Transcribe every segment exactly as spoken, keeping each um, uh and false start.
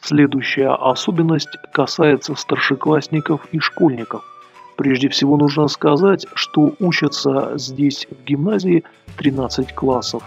Следующая особенность касается старшеклассников и школьников. Прежде всего нужно сказать, что учатся здесь в гимназии тринадцать классов.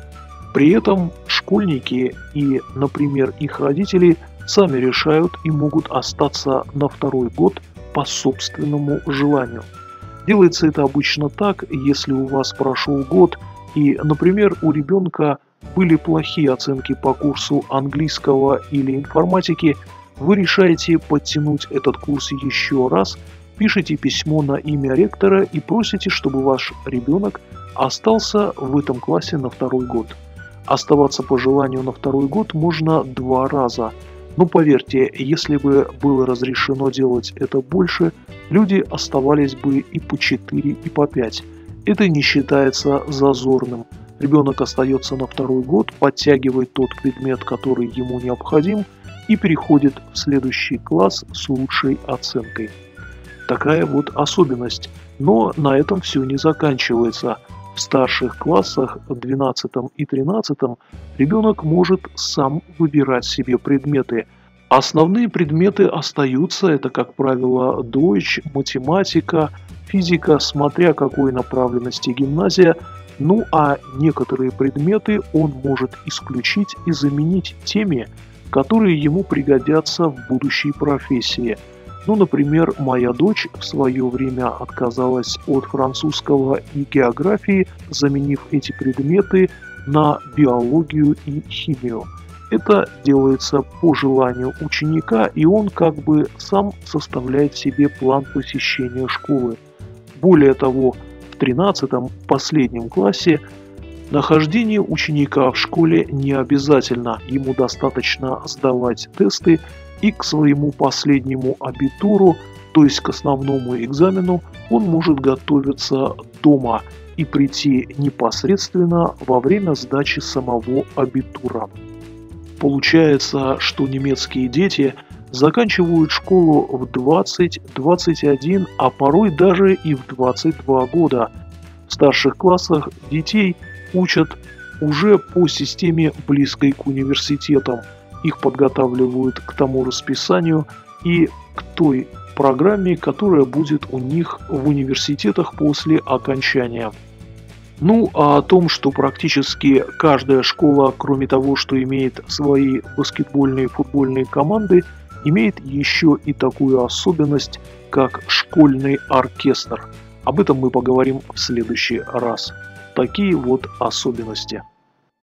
При этом школьники и, например, их родители сами решают и могут остаться на второй год по собственному желанию. Делается это обычно так, если у вас прошел год и, например, у ребенка были плохие оценки по курсу английского или информатики, вы решаете подтянуть этот курс еще раз, пишите письмо на имя ректора и просите, чтобы ваш ребенок остался в этом классе на второй год. Оставаться по желанию на второй год можно два раза. Но поверьте, если бы было разрешено делать это больше, люди оставались бы и по четыре, и по пять. Это не считается зазорным. Ребенок остается на второй год, подтягивает тот предмет, который ему необходим, и переходит в следующий класс с лучшей оценкой. Такая вот особенность. Но на этом все не заканчивается. В старших классах, двенадцатом и тринадцатом, ребенок может сам выбирать себе предметы. Основные предметы остаются, это, как правило, Deutsch, математика, физика, смотря какой направленности гимназия. Ну а некоторые предметы он может исключить и заменить теми, которые ему пригодятся в будущей профессии. Ну, например, моя дочь в свое время отказалась от французского и географии, заменив эти предметы на биологию и химию. Это делается по желанию ученика, и он как бы сам составляет себе план посещения школы. Более того, в тринадцатом, последнем классе, нахождение ученика в школе не обязательно, ему достаточно сдавать тесты, и к своему последнему абитуру, то есть к основному экзамену, он может готовиться дома и прийти непосредственно во время сдачи самого абитура. Получается, что немецкие дети заканчивают школу в двадцать, двадцать один, а порой даже и в двадцать два года. В старших классах детей учат уже по системе, близкой к университетам. Их подготавливают к тому расписанию и к той программе, которая будет у них в университетах после окончания. Ну а о том, что практически каждая школа, кроме того, что имеет свои баскетбольные и футбольные команды, имеет еще и такую особенность, как школьный оркестр. Об этом мы поговорим в следующий раз. Такие вот особенности.